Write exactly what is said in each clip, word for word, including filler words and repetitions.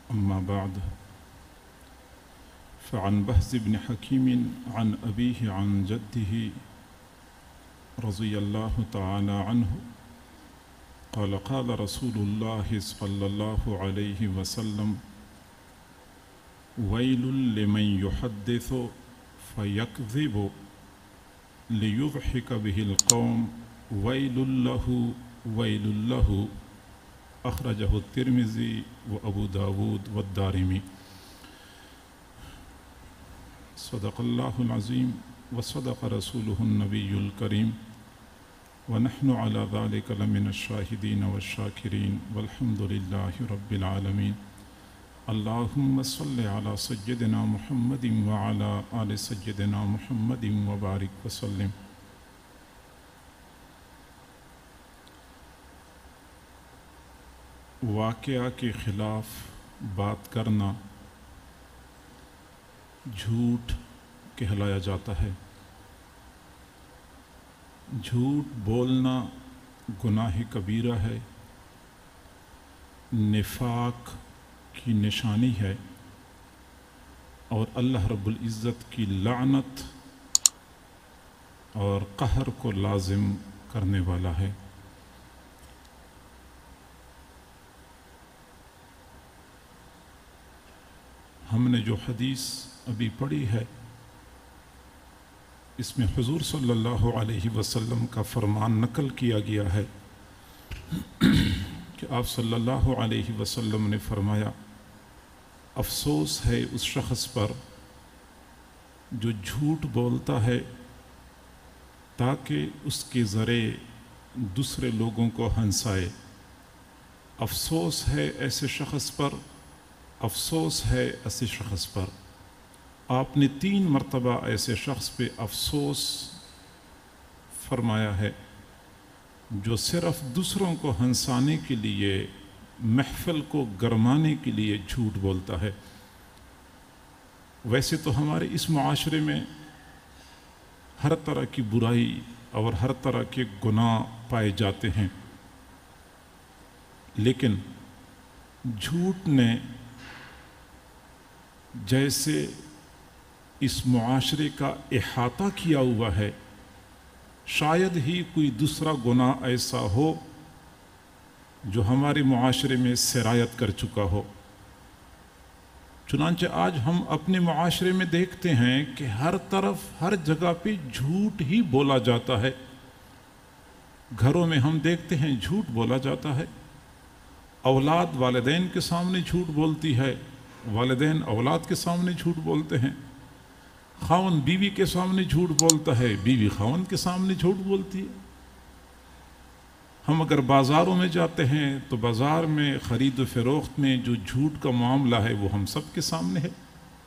أما بعد فعن بهز بن حكيم عن أبيه عن جده رضي الله تعالى عنه قال قال رسول الله صلى الله عليه وسلم ويل لمن يحدث فيكذب ليضحك به القوم ويل له ويل له أخرجه الترمذي وأبو داود والدارمي صدق الله العظيم وصدق رسوله النبي الكريم ونحن على ذلك لمن الشاهدين والشاكرين والحمد لله رب العالمين اللهم صل على سيدنا محمد وعلى آل سيدنا محمد وبارك وسلم. واقعہ کے خلاف بات کرنا جھوٹ کہلایا جاتا ہے. جھوٹ بولنا گناہ کبیرہ ہے، نفاق کی نشانی ہے اور اللہ رب العزت کی لعنت اور قہر کو لازم کرنے والا ہے. ہم نے جو حدیث ابھی پڑھی ہے اس میں حضور صلی اللہ علیہ وسلم کا فرمان نقل کیا گیا ہے کہ آپ صلی اللہ علیہ وسلم نے فرمایا افسوس ہے اس شخص پر جو جھوٹ بولتا ہے تاکہ اس کے ذریعے دوسرے لوگوں کو ہنسائے. افسوس ہے ایسے شخص پر، افسوس ہے ایسے شخص پر. آپ نے تین مرتبہ ایسے شخص پہ افسوس فرمایا ہے جو صرف دوسروں کو ہنسانے کے لیے، محفل کو گرمانے کے لیے جھوٹ بولتا ہے. ویسے تو ہمارے اس معاشرے میں ہر طرح کی برائی اور ہر طرح کے گناہ پائے جاتے ہیں، لیکن جھوٹ نے جیسے اس معاشرے کا احاطہ کیا ہوا ہے، شاید ہی کوئی دوسرا گناہ ایسا ہو جو ہمارے معاشرے میں سرایت کر چکا ہو. چنانچہ آج ہم اپنے معاشرے میں دیکھتے ہیں کہ ہر طرف ہر جگہ پہ جھوٹ ہی بولا جاتا ہے. گھروں میں ہم دیکھتے ہیں جھوٹ بولا جاتا ہے. اولاد والدین کے سامنے جھوٹ بولتی ہے، والدین اولاد کے سامنے جھوٹ بولتے ہیں. خاوند بیوی کے سامنے جھوٹ بولتا ہے، بیوی خاوند کے سامنے جھوٹ بولتی ہے. ہم اگر بازاروں میں جاتے ہیں تو بازار میں خرید و فروخت میں جو جھوٹ کا معاملہ ہے وہ ہم سب کے سامنے ہے.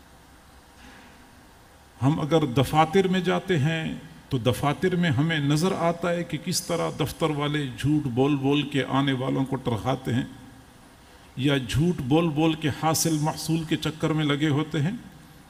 ہم اگر دفاتر میں جاتے ہیں تو دفاتر میں ہمیں نظر آتا ہے کہ کس طرح دفتر والے جھوٹ بول بول کے آنے والوں کو ٹرخاتے ہیں یا جھوٹ بول بول کے حاصل محصول کے چکر میں لگے ہوتے ہیں.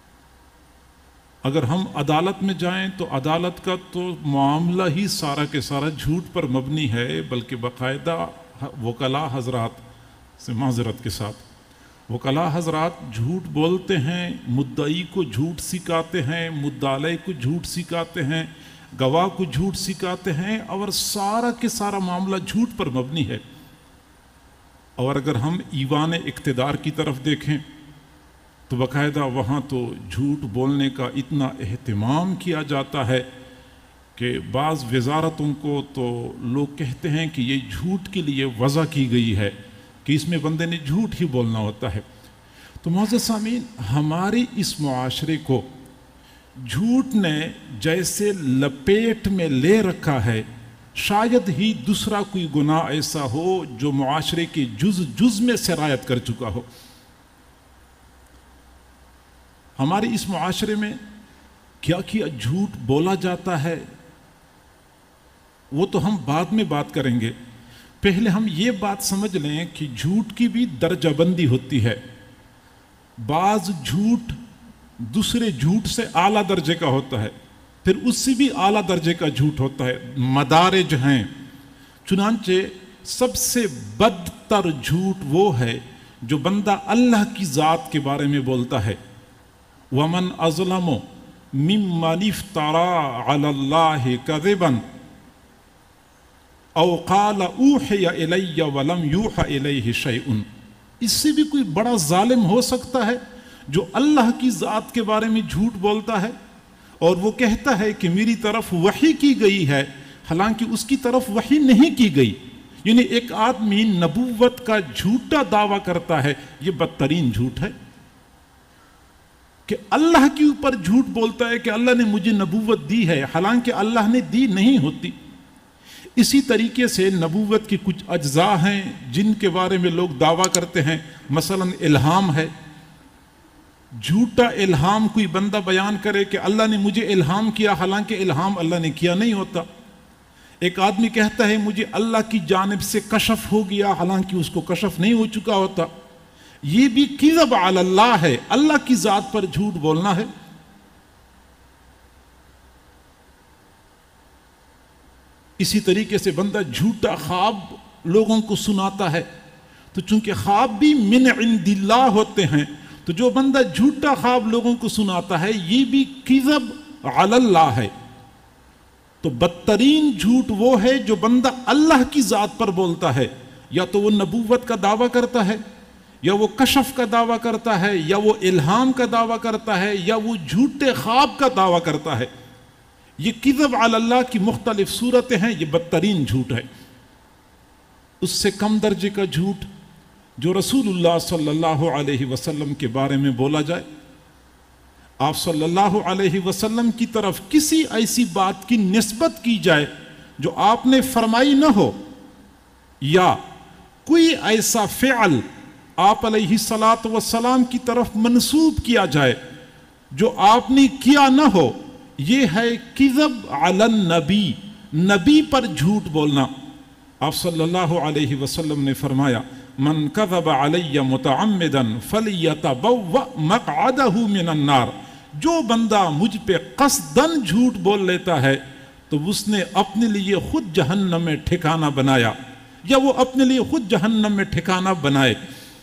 اگر ہم عدالت میں جائیں تو عدالت کا تو معاملہ ہی سارا کے سارا جھوٹ پر مبنی ہے، بلکہ باقاعدہ وکلاء حضرات سے معذرت کے ساتھ وکلاء حضرات جھوٹ بولتے ہیں، مدعی کو جھوٹ سکھاتے ہیں، مدعی کو جھوٹ سکھاتے ہیں، گواہ کو جھوٹ سکھاتے ہیں، اور سارا کے سارا معاملہ جھوٹ پر مبنی ہے. اور اگر ہم ایوان اقتدار کی طرف دیکھیں تو باقاعدہ وہاں تو جھوٹ بولنے کا اتنا اہتمام کیا جاتا ہے کہ بعض وزارتوں کو تو لوگ کہتے ہیں کہ یہ جھوٹ کے لیے وضع کی گئی ہے کہ اس میں بندے نے جھوٹ ہی بولنا ہوتا ہے. تو معزز سامعین، ہمارے اس معاشرے کو جھوٹ نے جیسے لپیٹ میں لے رکھا ہے، شاید ہی دوسرا کوئی گناہ ایسا ہو جو معاشرے کے جز جز میں سرایت کر چکا ہو. ہمارے اس معاشرے میں کیا کیا جھوٹ بولا جاتا ہے وہ تو ہم بعد میں بات کریں گے. پہلے ہم یہ بات سمجھ لیں کہ جھوٹ کی بھی درجہ بندی ہوتی ہے. بعض جھوٹ دوسرے جھوٹ سے اعلیٰ درجے کا ہوتا ہے، پھر اس سے بھی اعلیٰ درجے کا جھوٹ ہوتا ہے، مدارج ہیں. چنانچہ سب سے بدتر جھوٹ وہ ہے جو بندہ اللہ کی ذات کے بارے میں بولتا ہے ومن اظلم ممن افترى على الله كذبا او قال اوحي الي ولم يوحى اليه شيء، اس سے بھی کوئی بڑا ظالم ہو سکتا ہے جو اللہ کی ذات کے بارے میں جھوٹ بولتا ہے اور وہ کہتا ہے کہ میری طرف وحی کی گئی ہے حالانکہ اس کی طرف وحی نہیں کی گئی۔ یعنی ایک آدمی نبوت کا جھوٹا دعویٰ کرتا ہے، یہ بدترین جھوٹ ہے کہ اللہ کے اوپر جھوٹ بولتا ہے کہ اللہ نے مجھے نبوت دی ہے حالانکہ اللہ نے دی نہیں ہوتی۔ اسی طریقے سے نبوت کی کچھ اجزاء ہیں جن کے بارے میں لوگ دعویٰ کرتے ہیں، مثلا الہام ہے، جھوٹا الہام کوئی بندہ بیان کرے کہ اللہ نے مجھے الہام کیا حالانکہ الہام اللہ نے کیا نہیں ہوتا۔ ایک آدمی کہتا ہے مجھے اللہ کی جانب سے کشف ہو گیا حالانکہ اس کو کشف نہیں ہو چکا ہوتا، یہ بھی کذب علی اللہ ہے، اللہ کی ذات پر جھوٹ بولنا ہے۔ اسی طریقے سے بندہ جھوٹا خواب لوگوں کو سناتا ہے، تو چونکہ خواب بھی من عند اللہ ہوتے ہیں تو جو بندہ جھوٹا خواب لوگوں کو سناتا ہے یہ بھی کذب علی اللہ ہے۔ تو بدترین جھوٹ وہ ہے جو بندہ اللہ کی ذات پر بولتا ہے، یا تو وہ نبوت کا دعویٰ کرتا ہے، یا وہ کشف کا دعویٰ کرتا ہے، یا وہ الہام کا دعویٰ کرتا ہے، یا وہ جھوٹے خواب کا دعویٰ کرتا ہے۔ یہ کذب علی اللہ کی مختلف صورتیں ہیں، یہ بدترین جھوٹ ہے۔ اس سے کم درجے کا جھوٹ جو رسول اللہ صلی اللہ علیہ وسلم کے بارے میں بولا جائے، آپ صلی اللہ علیہ وسلم کی طرف کسی ایسی بات کی نسبت کی جائے جو آپ نے فرمائی نہ ہو، یا کوئی ایسا فعل آپ علیہ الصلاۃ والسلام کی طرف منسوب کیا جائے جو آپ نے کیا نہ ہو، یہ ہے کذب علی النبی، نبی پر جھوٹ بولنا۔ آپ صلی اللہ علیہ وسلم نے فرمایا من کذب علی متعمدا فلیتبوأ مقعدہ من النار، جو بندہ مجھ پہ قصداً جھوٹ بول لیتا ہے تو اس نے اپنے لیے خود جہنم میں ٹھکانہ بنایا، یا وہ اپنے لیے خود جہنم میں ٹھکانہ بنائے۔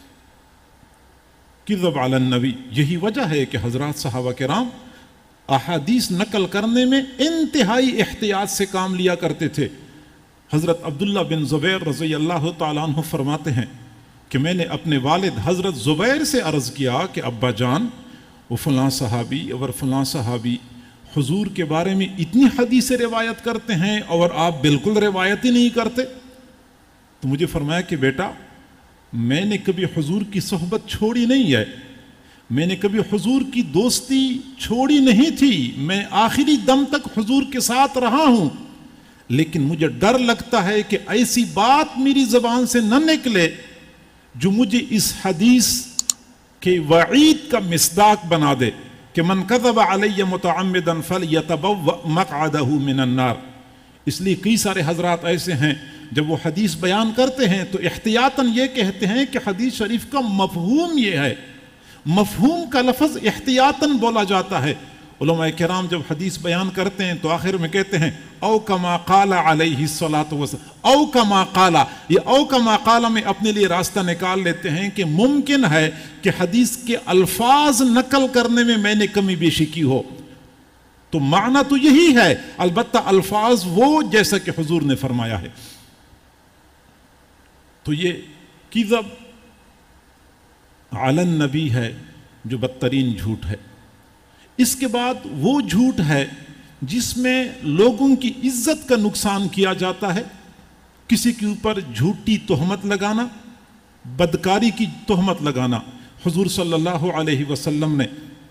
کذب علی النبی، یہی وجہ ہے کہ حضرات صحابہ کرام احادیث نقل کرنے میں انتہائی احتیاط سے کام لیا کرتے تھے۔ حضرت عبداللہ بن زبیر رضی اللہ تعالیٰ عنہ فرماتے ہیں کہ میں نے اپنے والد حضرت زبیر سے عرض کیا کہ ابا جان، وہ فلاں صحابی اور فلاں صحابی حضور کے بارے میں اتنی حدیث روایت کرتے ہیں اور آپ بالکل روایت ہی نہیں کرتے۔ تو مجھے فرمایا کہ بیٹا، میں نے کبھی حضور کی صحبت چھوڑی نہیں ہے، میں نے کبھی حضور کی دوستی چھوڑی نہیں تھی، میں آخری دم تک حضور کے ساتھ رہا ہوں، لیکن مجھے ڈر لگتا ہے کہ ایسی بات میری زبان سے نہ نکلے جو مجھے اس حدیث کے وعید کا مصداق بنا دے کہ من کذب علی متعمدا فلیتبوأ مقعدہ من النار۔ اس لیے کئی سارے حضرات ایسے ہیں جب وہ حدیث بیان کرتے ہیں تو احتیاطاً یہ کہتے ہیں کہ حدیث شریف کا مفہوم یہ ہے، مفہوم کا لفظ احتیاطاً بولا جاتا ہے۔ علماء کرام جب حدیث بیان کرتے ہیں تو آخر میں کہتے ہیں او کما قال علیہ الصلاۃ والسلام، او کما قال، یہ او کما قال میں اپنے لیے راستہ نکال لیتے ہیں کہ ممکن ہے کہ حدیث کے الفاظ نقل کرنے میں میں نے کمی بیشی کی ہو، تو معنی تو یہی ہے، البتہ الفاظ وہ جیسا کہ حضور نے فرمایا ہے۔ تو یہ کذب علی النبی ہے جو بدترین جھوٹ ہے۔ اس کے بعد وہ جھوٹ ہے جس میں لوگوں کی عزت کا نقصان کیا جاتا ہے، کسی کے اوپر جھوٹی تہمت لگانا، بدکاری کی تہمت لگانا۔ حضور صلی اللہ علیہ وسلم نے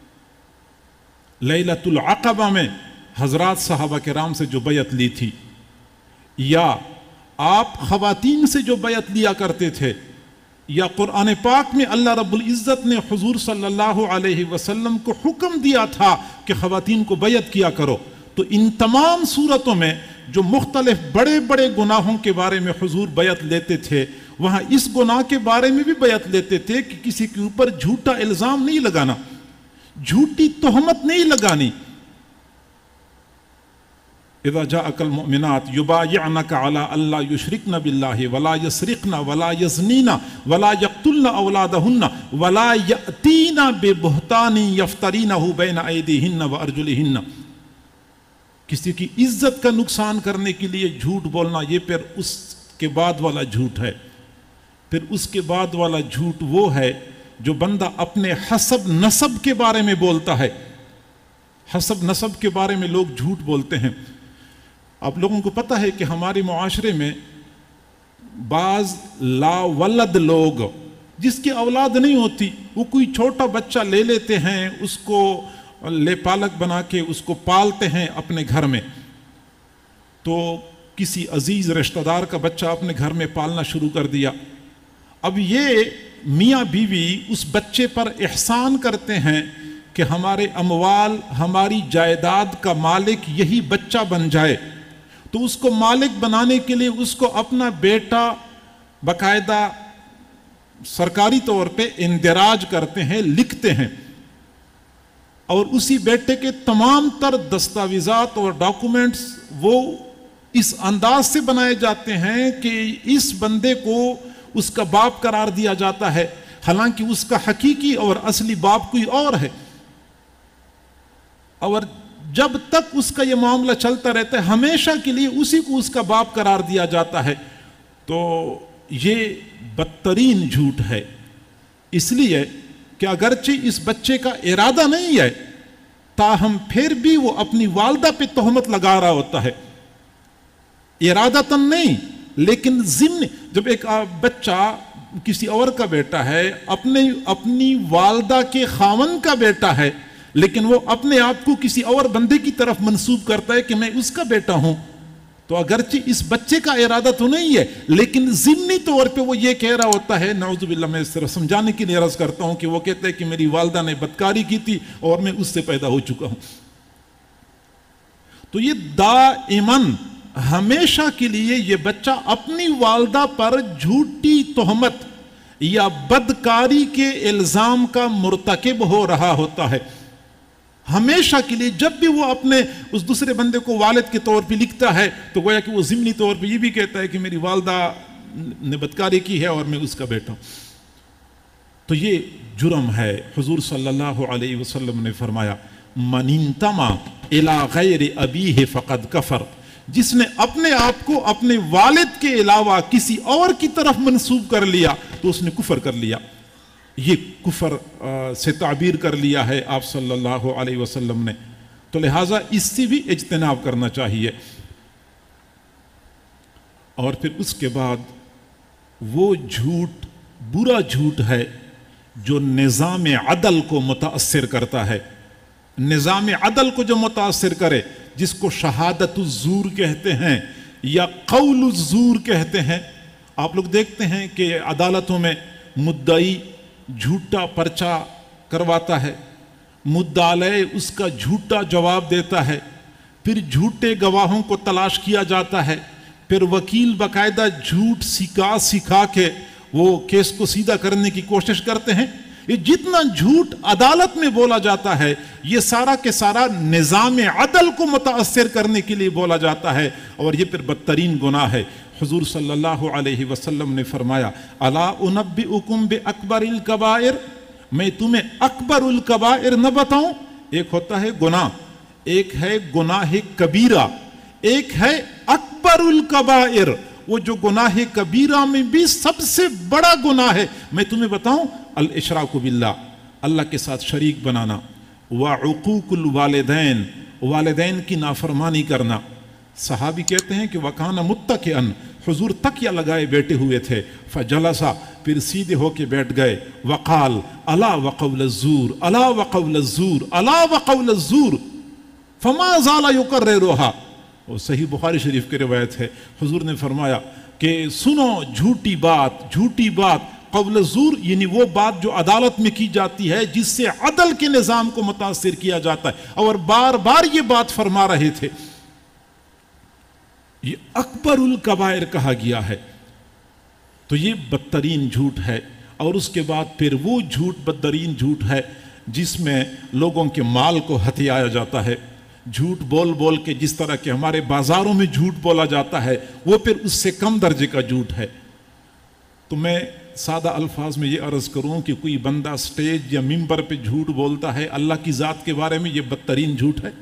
لیلۃ العقبہ میں حضرات صحابہ کرام سے جو بیعت لی تھی، یا آپ خواتین سے جو بیعت لیا کرتے تھے، یا قرآن پاک میں اللہ رب العزت نے حضور صلی اللہ علیہ وسلم کو حکم دیا تھا کہ خواتین کو بیعت کیا کرو، تو ان تمام صورتوں میں جو مختلف بڑے بڑے گناہوں کے بارے میں حضور بیعت لیتے تھے، وہاں اس گناہ کے بارے میں بھی بیعت لیتے تھے کہ کسی کے اوپر جھوٹا الزام نہیں لگانا، جھوٹی تہمت نہیں لگانی۔ اذا جاءک المؤمنات یبایعنک علی الا یشرکن باللہ ولا یسرقن ولا یزنین ولا یقتلن اولادہن ولا یأتین ببہتان یفترینہ بین ایدیہن وارجلہن. کسی کی عزت کا نقصان کرنے کے لیے جھوٹ بولنا، یہ پھر اس کے بعد والا جھوٹ ہے. پھر اس کے بعد والا جھوٹ وہ ہے جو بندہ اپنے حسب نسب کے بارے میں بولتا ہے. حسب نسب کے بارے میں لوگ جھوٹ بولتے ہیں. آپ لوگوں کو پتہ ہے کہ ہمارے معاشرے میں بعض لا ولد لوگ جس کی اولاد نہیں ہوتی، وہ کوئی چھوٹا بچہ لے لیتے ہیں، اس کو لے پالک بنا کے اس کو پالتے ہیں اپنے گھر میں. تو کسی عزیز رشتہ دار کا بچہ اپنے گھر میں پالنا شروع کر دیا. اب یہ میاں بیوی اس بچے پر احسان کرتے ہیں کہ ہمارے اموال، ہماری جائیداد کا مالک یہی بچہ بن جائے. تو اس کو مالک بنانے کے لیے اس کو اپنا بیٹا باقاعدہ سرکاری طور پہ اندراج کرتے ہیں، لکھتے ہیں، اور اسی بیٹے کے تمام تر دستاویزات اور ڈاکومنٹس وہ اس انداز سے بنائے جاتے ہیں کہ اس بندے کو اس کا باپ قرار دیا جاتا ہے، حالانکہ اس کا حقیقی اور اصلی باپ کوئی اور ہے. اور جب تک اس کا یہ معاملہ چلتا رہتا ہے ہمیشہ کے لیے اسی کو اس کا باپ قرار دیا جاتا ہے. تو یہ بدترین جھوٹ ہے، اس لیے کہ اگرچہ اس بچے کا ارادہ نہیں ہے تاہم پھر بھی وہ اپنی والدہ پہ تہمت لگا رہا ہوتا ہے. ارادتاً نہیں لیکن ضمن. جب ایک بچہ کسی اور کا بیٹا ہے، اپنے اپنی والدہ کے خاوند کا بیٹا ہے، لیکن وہ اپنے آپ کو کسی اور بندے کی طرف منسوب کرتا ہے کہ میں اس کا بیٹا ہوں، تو اگرچہ اس بچے کا ارادہ تو نہیں ہے لیکن ضمنی طور پہ وہ یہ کہہ رہا ہوتا ہے. نعوذ باللہ، میں اس طرح سمجھانے کے لیے عرض کرتا ہوں کہ وہ کہتا ہے کہ میری والدہ نے بدکاری کی تھی اور میں اس سے پیدا ہو چکا ہوں. تو یہ دائماً ہمیشہ کے لیے یہ بچہ اپنی والدہ پر جھوٹی تہمت یا بدکاری کے الزام کا مرتکب ہو رہا ہوتا ہے. ہمیشہ کے لیے جب بھی وہ اپنے اس دوسرے بندے کو والد کے طور پہ لکھتا ہے تو گویا کہ وہ ضمنی طور پہ یہ بھی کہتا ہے کہ میری والدہ نے بدکاری کی ہے اور میں اس کا بیٹا ہوں. تو یہ جرم ہے. حضور صلی اللہ علیہ وسلم نے فرمایا من انتمى الى غیر ابیہ فقد کفر. جس نے اپنے آپ کو اپنے والد کے علاوہ کسی اور کی طرف منسوب کر لیا تو اس نے کفر کر لیا. یہ کفر سے تعبیر کر لیا ہے آپ صلی اللہ علیہ وسلم نے. تو لہٰذا اس سے بھی اجتناب کرنا چاہیے. اور پھر اس کے بعد وہ جھوٹ برا جھوٹ ہے جو نظام عدل کو متاثر کرتا ہے. نظام عدل کو جو متاثر کرے، جس کو شہادت الزور کہتے ہیں یا قول الزور کہتے ہیں. آپ لوگ دیکھتے ہیں کہ عدالتوں میں مدعی جھوٹا پرچہ کرواتا ہے، مدعی اس کا جھوٹا جواب دیتا ہے، پھر جھوٹے گواہوں کو تلاش کیا جاتا ہے، پھر وکیل باقاعدہ جھوٹ سکھا سکھا کے وہ کیس کو سیدھا کرنے کی کوشش کرتے ہیں. یہ جتنا جھوٹ عدالت میں بولا جاتا ہے یہ سارا کے سارا نظام عدل کو متاثر کرنے کے لیے بولا جاتا ہے، اور یہ پھر بدترین گناہ ہے. حضور صلی اللہ علیہ وسلم نے فرمایا الا انبئکم باکبر الکبائر، میں تمہیں اکبر الکبائر نہ بتاؤں. ایک ہوتا ہے گناہ، ایک ہے گناہ کبیرہ، ایک ہے اکبر الکبائر. وہ جو گناہ کبیرہ میں بھی سب سے بڑا گناہ ہے، میں تمہیں بتاؤں الاشراک باللہ، اللہ کے ساتھ شریک بنانا، وعقوق الوالدین، والدین کی نافرمانی کرنا. صحابی کہتے ہیں کہ وَكَانَ مُتَّكِئًا، حضور تکیہ لگائے بیٹھے ہوئے تھے، فجلسا، پھر سیدھے ہو کے بیٹھ گئے، وقال الا وقول الزور الا وقول الزور الا وقول الزور فما زال يكررها. وہ صحیح بخاری شریف کی روایت ہے. حضور نے فرمایا کہ سنو جھوٹی بات، جھوٹی بات، قول الزور یعنی وہ بات جو عدالت میں کی جاتی ہے جس سے عدل کے نظام کو متاثر کیا جاتا ہے، اور بار بار یہ بات فرما رہے تھے. یہ اکبر الکبائر کہا گیا ہے. تو یہ بدترین جھوٹ ہے. اور اس کے بعد پھر وہ جھوٹ بدترین جھوٹ ہے جس میں لوگوں کے مال کو ہتھیایا جاتا ہے، جھوٹ بول بول کے جس طرح کہ ہمارے بازاروں میں جھوٹ بولا جاتا ہے وہ پھر اس سے کم درجے کا جھوٹ ہے۔ تو میں سادہ الفاظ میں یہ عرض کروں کہ کوئی بندہ سٹیج یا ممبر پہ جھوٹ بولتا ہے اللہ کی ذات کے بارے میں، یہ بدترین جھوٹ ہے،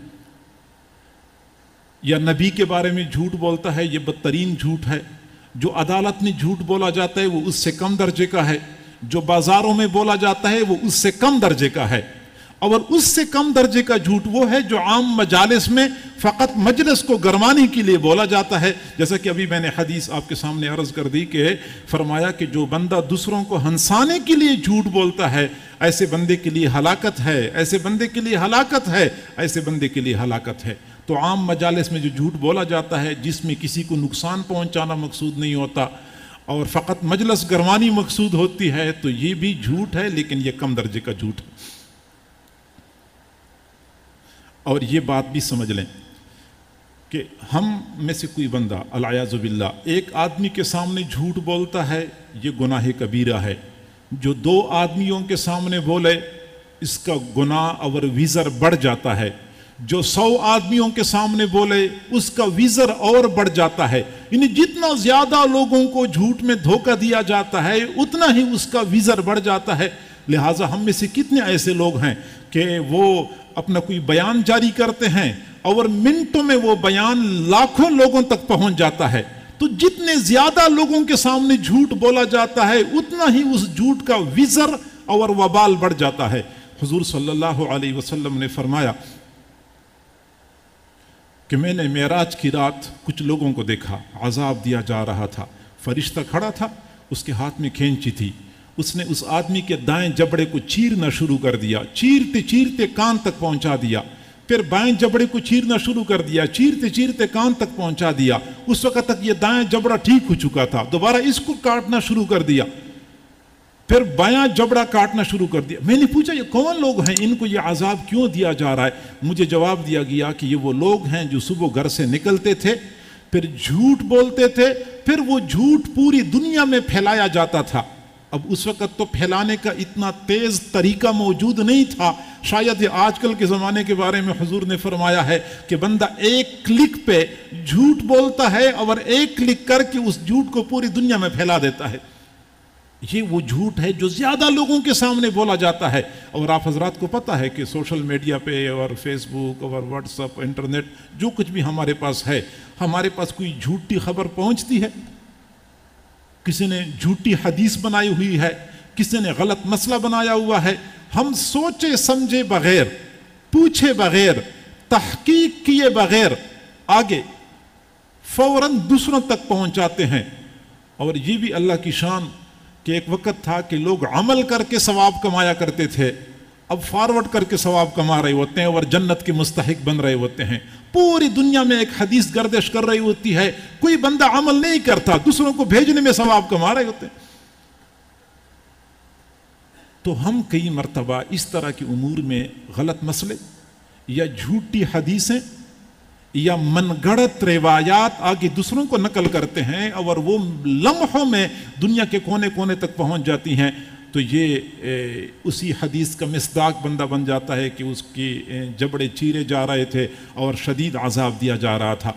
یا نبی کے بارے میں جھوٹ بولتا ہے، یہ بدترین جھوٹ ہے۔ جو عدالت میں جھوٹ بولا جاتا ہے وہ اس سے کم درجے کا ہے، جو بازاروں میں بولا جاتا ہے وہ اس سے کم درجے کا ہے، اور اس سے کم درجے کا جھوٹ وہ ہے جو عام مجالس میں فقط مجلس کو گرمانے کے لیے بولا جاتا ہے۔ جیسا کہ ابھی میں نے حدیث آپ کے سامنے عرض کر دی کہ فرمایا کہ جو بندہ دوسروں کو ہنسانے کے لیے جھوٹ بولتا ہے ایسے بندے کے لیے ہلاکت ہے، ایسے بندے کے لیے ہلاکت ہے، ایسے بندے کے لیے ہلاکت ہے۔ تو عام مجالس میں جو جھوٹ بولا جاتا ہے جس میں کسی کو نقصان پہنچانا مقصود نہیں ہوتا اور فقط مجلس گرمانی مقصود ہوتی ہے، تو یہ بھی جھوٹ ہے، لیکن یہ کم درجے کا جھوٹ ہے۔ اور یہ بات بھی سمجھ لیں کہ ہم میں سے کوئی بندہ العیاذ باللہ ایک آدمی کے سامنے جھوٹ بولتا ہے، یہ گناہ کبیرہ ہے۔ جو دو آدمیوں کے سامنے بولے اس کا گناہ اور وزر بڑھ جاتا ہے، جو سو آدمیوں کے سامنے بولے اس کا وزر اور بڑھ جاتا ہے۔ یعنی جتنا زیادہ لوگوں کو جھوٹ میں دھوکہ دیا جاتا ہے اتنا ہی اس کا وزر بڑھ جاتا ہے۔ لہٰذا ہم میں سے کتنے ایسے لوگ ہیں کہ وہ اپنا کوئی بیان جاری کرتے ہیں اور منٹوں میں وہ بیان لاکھوں لوگوں تک پہنچ جاتا ہے۔ تو جتنے زیادہ لوگوں کے سامنے جھوٹ بولا جاتا ہے اتنا ہی اس جھوٹ کا وزر اور وبال بڑھ جاتا ہے۔ حضور صلی اللہ علیہ وسلم نے فرمایا کہ میں نے معراج کی رات کچھ لوگوں کو دیکھا، عذاب دیا جا رہا تھا، فرشتہ کھڑا تھا، اس کے ہاتھ میں کھینچی تھی، اس نے اس آدمی کے دائیں جبڑے کو چیرنا شروع کر دیا، چیرتے چیرتے کان تک پہنچا دیا، پھر بائیں جبڑے کو چیرنا شروع کر دیا، چیرتے چیرتے کان تک پہنچا دیا۔ اس وقت تک یہ دائیں جبڑا ٹھیک ہو چکا تھا، دوبارہ اس کو کاٹنا شروع کر دیا، پھر بایاں جبڑا کاٹنا شروع کر دیا۔ میں نے پوچھا یہ کون لوگ ہیں، ان کو یہ عذاب کیوں دیا جا رہا ہے؟ مجھے جواب دیا گیا کہ یہ وہ لوگ ہیں جو صبح گھر سے نکلتے تھے، پھر جھوٹ بولتے تھے، پھر وہ جھوٹ پوری دنیا میں پھیلایا جاتا تھا۔ اب اس وقت تو پھیلانے کا اتنا تیز طریقہ موجود نہیں تھا، شاید یہ آج کل کے زمانے کے بارے میں حضور نے فرمایا ہے کہ بندہ ایک کلک پہ جھوٹ بولتا ہے اور ایک کلک کر کے اس جھوٹ کو پوری دنیا میں پھیلا دیتا ہے۔ یہ وہ جھوٹ ہے جو زیادہ لوگوں کے سامنے بولا جاتا ہے۔ اور آپ حضرات کو پتہ ہے کہ سوشل میڈیا پہ اور فیس بک اور واٹس ایپ، انٹرنیٹ، جو کچھ بھی ہمارے پاس ہے، ہمارے پاس کوئی جھوٹی خبر پہنچتی ہے، کسی نے جھوٹی حدیث بنائی ہوئی ہے، کسی نے غلط مسئلہ بنایا ہوا ہے، ہم سوچے سمجھے بغیر، پوچھے بغیر، تحقیق کیے بغیر آگے فوراً دوسروں تک پہنچاتے ہیں۔ اور یہ بھی اللہ کی شان کہ ایک وقت تھا کہ لوگ عمل کر کے ثواب کمایا کرتے تھے، اب فارورڈ کر کے ثواب کما رہے ہوتے ہیں اور جنت کے مستحق بن رہے ہوتے ہیں۔ پوری دنیا میں ایک حدیث گردش کر رہی ہوتی ہے، کوئی بندہ عمل نہیں کرتا، دوسروں کو بھیجنے میں ثواب کما رہے ہوتے ہیں۔ تو ہم کئی مرتبہ اس طرح کی امور میں غلط مسئلے یا جھوٹی حدیثیں یا من گڑت روایات آگے دوسروں کو نقل کرتے ہیں اور وہ لمحوں میں دنیا کے کونے کونے تک پہنچ جاتی ہیں، تو یہ اسی حدیث کا مصداق بندہ بن جاتا ہے کہ اس کی جبڑے چیرے جا رہے تھے اور شدید عذاب دیا جا رہا تھا۔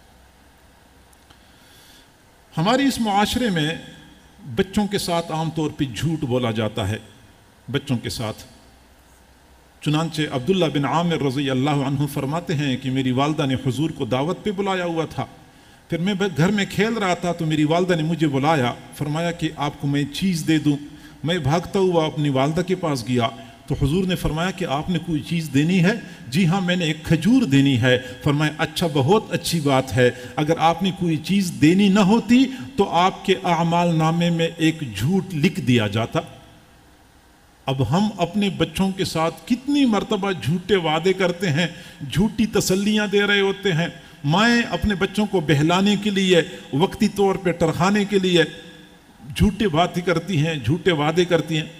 ہمارے اس معاشرے میں بچوں کے ساتھ عام طور پہ جھوٹ بولا جاتا ہے، بچوں کے ساتھ۔ چنانچہ عبداللہ بن عامر رضی اللہ عنہ فرماتے ہیں کہ میری والدہ نے حضور کو دعوت پہ بلایا ہوا تھا، پھر میں گھر میں کھیل رہا تھا تو میری والدہ نے مجھے بلایا، فرمایا کہ آپ کو میں چیز دے دوں۔ میں بھاگتا ہوا اپنی والدہ کے پاس گیا تو حضور نے فرمایا کہ آپ نے کوئی چیز دینی ہے؟ جی ہاں میں نے ایک کھجور دینی ہے۔ فرمایا اچھا، بہت اچھی بات ہے، اگر آپ نے کوئی چیز دینی نہ ہوتی تو آپ کے اعمال نامے میں ایک جھوٹ لکھ دیا جاتا۔ اب ہم اپنے بچوں کے ساتھ کتنی مرتبہ جھوٹے وعدے کرتے ہیں، جھوٹی تسلیاں دے رہے ہوتے ہیں۔ مائیں اپنے بچوں کو بہلانے کے لیے، وقتی طور پہ ٹرخانے کے لیے جھوٹے باتیں کرتی ہیں، جھوٹے وعدے کرتی ہیں۔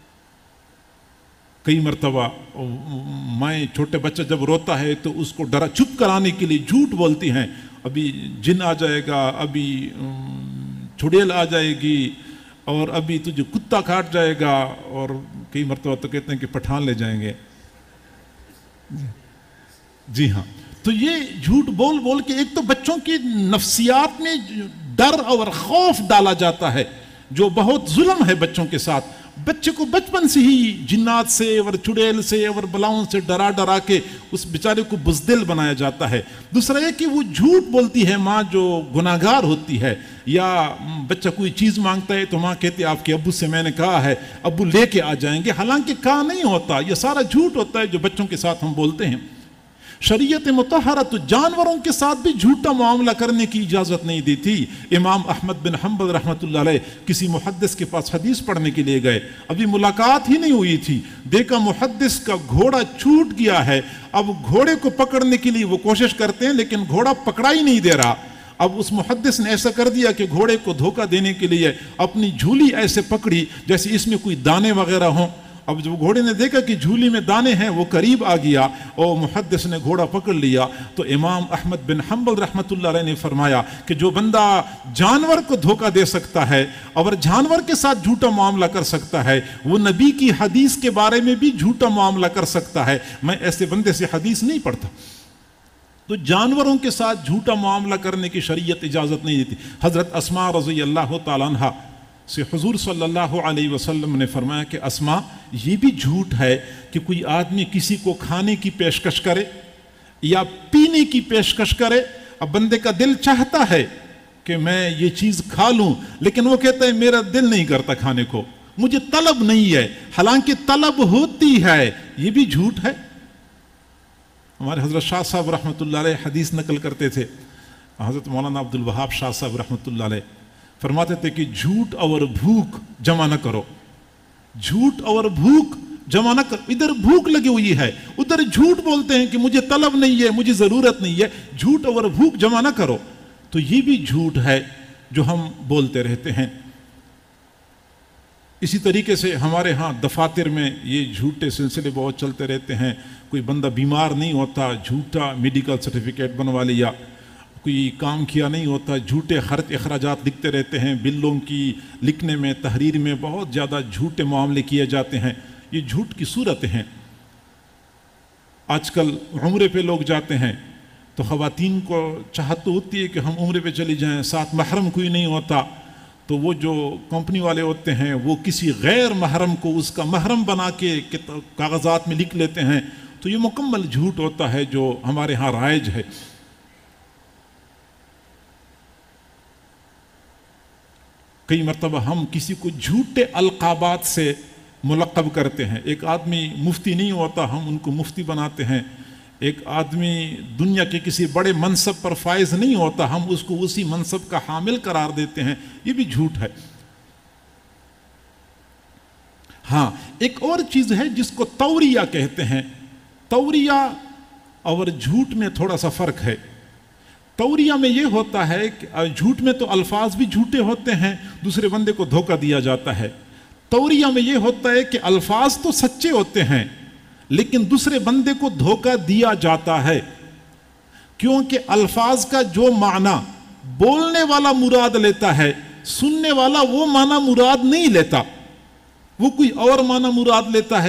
کئی مرتبہ مائیں چھوٹے بچہ جب روتا ہے تو اس کو ڈرا چپ کرانے کے لیے جھوٹ بولتی ہیں، ابھی جن آ جائے گا، ابھی چڑیل آ جائے گی، اور ابھی تجھے کتا کاٹ جائے گا، اور کئی مرتبہ تو کہتے ہیں کہ پٹھان لے جائیں گے۔ جی ہاں، تو یہ جھوٹ بول بول کے ایک تو بچوں کی نفسیات میں ڈر اور خوف ڈالا جاتا ہے جو بہت ظلم ہے بچوں کے ساتھ. بچے کو بچپن سے ہی جنات سے اور چڑیل سے اور بلاؤں سے ڈرا ڈرا کے اس بیچارے کو بزدل بنایا جاتا ہے. دوسرا یہ کہ وہ جھوٹ بولتی ہے ماں جو گناہگار ہوتی ہے، یا بچہ کوئی چیز مانگتا ہے تو ماں کہتی ہے آپ کے ابو سے میں نے کہا ہے ابو لے کے آ جائیں گے، حالانکہ کہا نہیں ہوتا. یہ سارا جھوٹ ہوتا ہے جو بچوں کے ساتھ ہم بولتے ہیں. شریعت مطہرہ تو جانوروں کے ساتھ بھی جھوٹا معاملہ کرنے کی اجازت نہیں دی تھی. امام احمد بن حنبل رحمۃ اللہ علیہ کسی محدث کے پاس حدیث پڑھنے کے لیے گئے، ابھی ملاقات ہی نہیں ہوئی تھی، دیکھا محدث کا گھوڑا چھوٹ گیا ہے. اب گھوڑے کو پکڑنے کے لیے وہ کوشش کرتے ہیں لیکن گھوڑا پکڑا ہی نہیں دے رہا. اب اس محدث نے ایسا کر دیا کہ گھوڑے کو دھوکہ دینے کے لیے اپنی جھولی ایسے پکڑی جیسے اس میں کوئی دانے وغیرہ ہوں. اب جب گھوڑے نے دیکھا کہ جھولی میں دانے ہیں وہ قریب آ گیا اور محدث نے گھوڑا پکڑ لیا. تو امام احمد بن حنبل رحمۃ اللہ علیہ نے فرمایا کہ جو بندہ جانور کو دھوکہ دے سکتا ہے اور جانور کے ساتھ جھوٹا معاملہ کر سکتا ہے وہ نبی کی حدیث کے بارے میں بھی جھوٹا معاملہ کر سکتا ہے. میں ایسے بندے سے حدیث نہیں پڑھتا. تو جانوروں کے ساتھ جھوٹا معاملہ کرنے کی شریعت اجازت نہیں دیتی. حضرت اسماء رضی اللہ تعالیٰ عنہا سے حضور صلی اللہ علیہ وسلم نے فرمایا کہ اسماء یہ بھی جھوٹ ہے کہ کوئی آدمی کسی کو کھانے کی پیشکش کرے یا پینے کی پیشکش کرے. اب بندے کا دل چاہتا ہے کہ میں یہ چیز کھا لوں لیکن وہ کہتا ہے میرا دل نہیں کرتا کھانے کو، مجھے طلب نہیں ہے، حالانکہ طلب ہوتی ہے. یہ بھی جھوٹ ہے. ہمارے حضرت شاہ صاحب رحمۃ اللہ علیہ حدیث نقل کرتے تھے. حضرت مولانا عبد الوہاب شاہ صاحب رحمۃ اللہ علیہ فرماتے تھے کہ جھوٹ اور بھوک جمع نہ کرو. جھوٹ اور بھوک جمع نہ کرو. ادھر بھوک لگی ہوئی ہے ادھر جھوٹ بولتے ہیں کہ مجھے طلب نہیں ہے، مجھے ضرورت نہیں ہے. جھوٹ اور بھوک جمع نہ کرو. تو یہ بھی جھوٹ ہے جو ہم بولتے رہتے ہیں. اسی طریقے سے ہمارے ہاں دفاتر میں یہ جھوٹے سلسلے بہت چلتے رہتے ہیں. کوئی بندہ بیمار نہیں ہوتا، جھوٹا میڈیکل سرٹیفکیٹ بنوا لیا. کوئی کام کیا نہیں ہوتا، جھوٹے خرچ اخراجات لکھتے رہتے ہیں. بلوں کی لکھنے میں تحریر میں بہت زیادہ جھوٹے معاملے کیے جاتے ہیں. یہ جھوٹ کی صورتیں ہیں. آج کل عمرے پہ لوگ جاتے ہیں تو خواتین کو چاہت تو ہوتی ہے کہ ہم عمرے پہ چلی جائیں، ساتھ محرم کوئی نہیں ہوتا. تو وہ جو کمپنی والے ہوتے ہیں وہ کسی غیر محرم کو اس کا محرم بنا کے کاغذات میں لکھ لیتے ہیں. تو یہ مکمل جھوٹ ہوتا ہے جو ہمارے ہاں رائج ہے. کئی مرتبہ ہم کسی کو جھوٹے القابات سے ملقب کرتے ہیں. ایک آدمی مفتی نہیں ہوتا، ہم ان کو مفتی بناتے ہیں. ایک آدمی دنیا کے کسی بڑے منصب پر فائز نہیں ہوتا، ہم اس کو اسی منصب کا حامل قرار دیتے ہیں. یہ بھی جھوٹ ہے. ہاں ایک اور چیز ہے جس کو توریہ کہتے ہیں. توریہ اور جھوٹ میں تھوڑا سا فرق ہے. توریہ میں یہ ہوتا ہے کہ جھوٹ میں تو الفاظ بھی جھوٹے ہوتے ہیں، دوسرے بندے کو دھوکہ دیا جاتا ہے. توریہ میں یہ ہوتا ہے کہ الفاظ تو سچے ہوتے ہیں لیکن دوسرے بندے کو دھوکہ دیا جاتا ہے، کیونکہ الفاظ کا جو معنی بولنے والا مراد لیتا ہے سننے والا وہ معنی مراد نہیں لیتا، وہ کوئی اور معنی مراد لیتا ہے.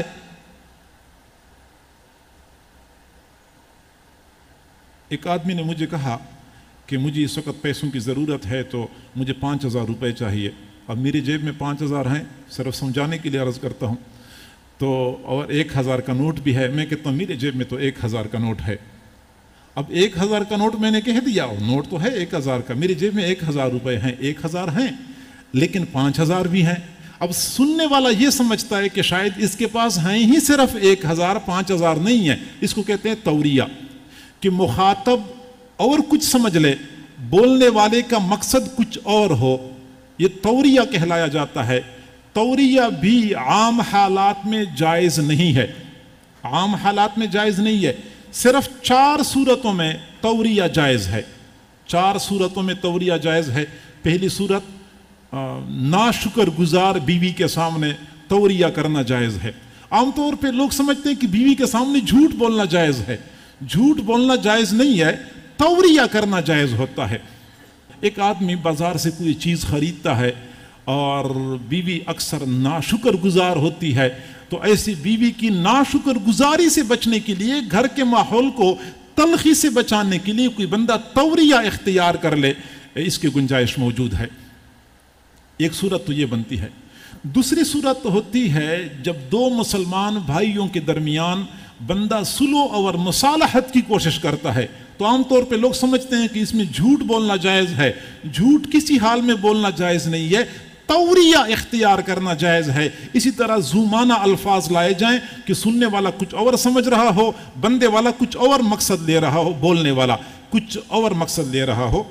ایک آدمی نے مجھے کہا کہ مجھے اس وقت پیسوں کی ضرورت ہے تو مجھے پانچ ہزار روپے چاہیے. اب میری جیب میں پانچ ہزار ہیں، صرف سمجھانے کے لیے عرض کرتا ہوں. تو اور ایک ہزار کا نوٹ بھی ہے. میں کہتا ہوں میرے جیب میں تو ایک ہزار کا نوٹ ہے. اب ایک ہزار کا نوٹ میں نے کہہ دیا، نوٹ تو ہے ایک ہزار کا، میری جیب میں ایک ہزار روپے ہیں. ایک ہزار ہیں لیکن پانچ ہزار بھی ہیں. اب سننے والا یہ سمجھتا ہے کہ شاید اس کے پاس ہیں ہی صرف ایک ہزار، پانچ ہزار نہیں ہیں. اس کو کہتے ہیں توریہ، کہ مخاطب اور کچھ سمجھ لے، بولنے والے کا مقصد کچھ اور ہو. یہ توریہ کہلایا جاتا ہے. توریہ بھی عام حالات میں جائز نہیں ہے. عام حالات میں جائز نہیں ہے. صرف چار صورتوں میں توریہ جائز ہے. چار صورتوں میں توریہ جائز ہے. پہلی صورت ناشکر گزار بیوی کے سامنے توریہ کرنا جائز ہے. عام طور پہ لوگ سمجھتے ہیں کہ بیوی کے سامنے جھوٹ بولنا جائز ہے. جھوٹ بولنا جائز نہیں ہے، توریہ کرنا جائز ہوتا ہے. ایک آدمی بازار سے کوئی چیز خریدتا ہے اور بیوی اکثر ناشکر گزار ہوتی ہے، تو ایسی بیوی کی ناشکر گزاری سے بچنے کے لیے گھر کے ماحول کو तलखी से बचाने के लिए कोई बंदा तौरिया इख्तियार कर ले, इसकी गुंजाइश मौजूद है। एक सूरत तो ये बनती है। दूसरी सूरत होती है जब दो मुसलमान भाइयों के दरमियान बंदा सुलह और मुसालहत की कोशिश करता है, तो आमतौर पे लोग समझते हैं कि इसमें झूठ बोलना जायज़ है। झूठ किसी हाल में बोलना जायज़ नहीं है, तौरिया इख्तियार करना जायज़ है। इसी तरह जुमाना अल्फाज लाए जाएं कि सुनने वाला कुछ और समझ रहा हो, बंदे वाला कुछ और मकसद ले रहा हो, बोलने वाला कुछ और मकसद ले रहा हो।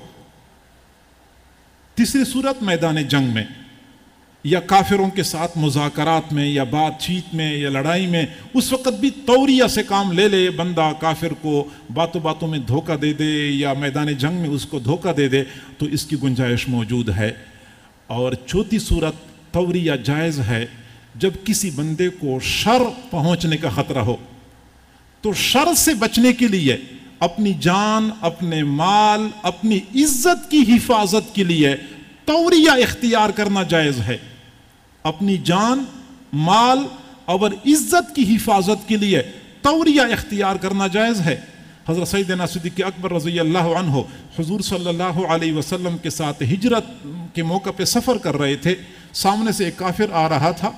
तीसरी सूरत मैदान जंग में या काफिरों के साथ मुज़ाकरात में या बातचीत में या लड़ाई में, उस वक़्त भी तौरिया से काम ले ले बंदा, काफिर को बातों बातों में धोखा दे दे या मैदान जंग में उसको धोखा दे दे, तो इसकी गुंजाइश मौजूद है। और चौथी सूरत तौरिया जायज़ है जब किसी बंदे को शर पहुंचने का ख़तरा हो, तो शर से बचने के लिए अपनी जान, अपने माल, अपनी इज्जत की हिफाजत के लिए तौरिया इख्तियार करना जायज़ है। अपनी जान, माल और इज्जत की हिफाजत के लिए तौरिया इख्तियार करना जायज़ है। हज़रत सैयदना सिद्दीक़ अकबर रज़ी अल्लाह अन्हु हुज़ूर सल्लल्लाहु अलैहि वसल्लम के साथ हिजरत के मौके पे सफ़र कर रहे थे। सामने से एक काफिर आ रहा था।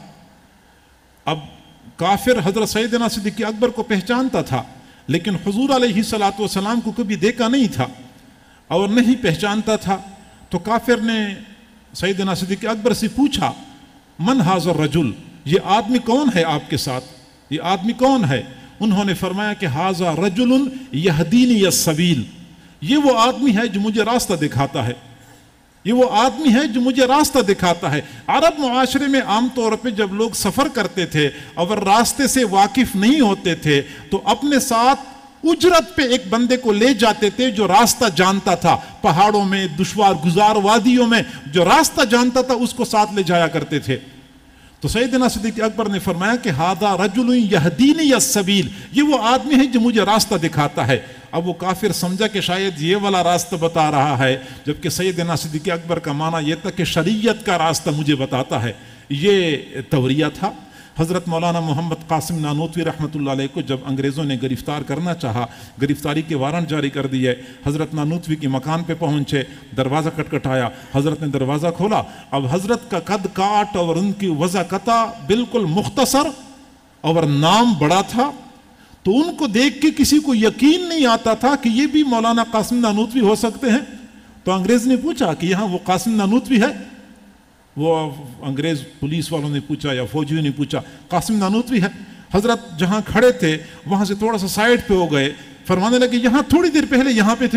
अब काफिर हज़रत सैयदना सिद्दीक़ अकबर को पहचानता था, लेकिन हुज़ूर अलैहिस्सलातु वस्सलाम को कभी देखा नहीं था और नहीं पहचानता था। तो काफिर ने सैयदना सिद्दीक़ अकबर से पूछा, मन हाज़र रजुल, ये आदमी कौन है आपके साथ, ये आदमी कौन है? उन्होंने फरमाया कि हाज़ा रजुलुन यहदीनी यस्सबील, ये वो आदमी है जो मुझे रास्ता दिखाता है, ये वो आदमी है जो मुझे रास्ता दिखाता है। अरब मुआशरे में आमतौर पे जब लोग सफ़र करते थे और रास्ते से वाकिफ़ नहीं होते थे, तो अपने साथ उजरत पे एक बंदे को ले जाते थे जो रास्ता जानता था। पहाड़ों में, दुश्वार गुजार वादियों में जो रास्ता जानता था उसको साथ ले जाया करते थे। तो सैयदना सिद्दीक़ अकबर ने फरमाया कि हादा रजुलुन यहदीनी यस्सबील, ये वो आदमी है जो मुझे रास्ता दिखाता है। अब वो काफिर समझा कि शायद ये वाला रास्ता बता रहा है, जबकि सैयदना सिद्दीक़ अकबर का माना यह था कि शरीयत का रास्ता मुझे बताता है। ये तवरिया था। हज़रत मौलाना मोहम्मद कासिम नानूतवी रहमतुल्लाह अलैह को जब अंग्रेज़ों ने गिरफ्तार करना चाहा, गिरफ्तारी के वारंट जारी कर दिए। हज़रत नानूतवी के मकान पे पहुँचे, दरवाज़ा खटखटाया, हज़रत ने दरवाज़ा खोला। अब हज़रत का कद काट और उनकी वज़ाकता बिल्कुल मुख्तसर और नाम बड़ा था, तो उनको देख के किसी को यकीन नहीं आता था कि ये भी मौलाना कासिम नानूतवी हो सकते हैं। तो अंग्रेज़ ने पूछा कि यहाँ वो कासिम नानूतवी है? वो अंग्रेज़ पुलिस वालों ने पूछा या फौजियों ने पूछा, कासिम नानूतवी है। हज़रत जहाँ खड़े थे वहाँ से थोड़ा सा साइड पे हो गए, फरमाने लगे यहाँ थोड़ी देर पहले यहाँ पे थे,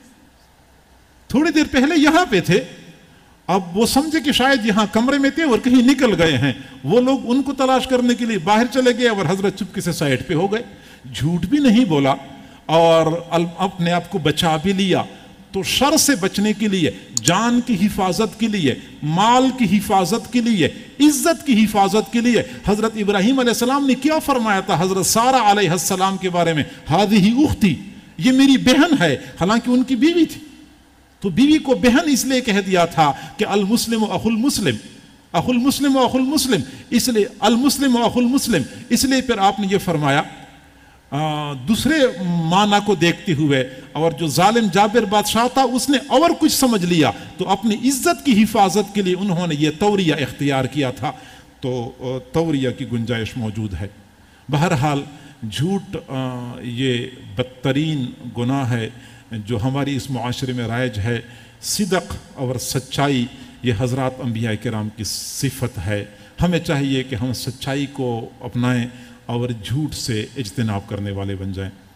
थोड़ी देर पहले यहाँ पे थे। अब वो समझे कि शायद यहाँ कमरे में थे और कहीं निकल गए हैं। वो लोग उनको तलाश करने के लिए बाहर चले गए और हज़रत चुपके से साइड पे हो गए। झूठ भी नहीं बोला और अपने आप को बचा भी लिया। तो शर से बचने के लिए, जान की हिफाजत के लिए, माल की हिफाजत के लिए, इज्जत की हिफाजत के लिए हज़रत इब्राहीम अलैहिस्सलाम ने क्या फरमाया था हज़रत सारा अलैहिस्सलाम के बारे में? हादिही उख्ती, ये मेरी बहन है। हालांकि उनकी बीवी थी, तो बीवी को बहन इसलिए कह दिया था कि अल मुस्लिम अखुल मुस्लिम, अखुल मुस्लिम अखुल मुस्लिम, इसलिए अल मुस्लिम अखुल मुस्लिम, इसलिए फिर आपने ये फरमाया आ, दूसरे माना को देखते हुए। और जो जालिम जाबिर बादशाह था उसने और कुछ समझ लिया, तो अपनी इज्जत की हिफाजत के लिए उन्होंने ये तौरिया इख्तियार किया था। तो तौरिया की गुंजाइश मौजूद है। बहरहाल झूठ ये बदतरीन गुनाह है जो हमारी इस मुआशरे में राइज है। सिदक और सच्चाई ये हज़रात अंबिया किराम की सिफत है। हमें चाहिए कि हम सच्चाई को अपनाएं और झूठ से इज्तिनाब करने वाले बन जाएं।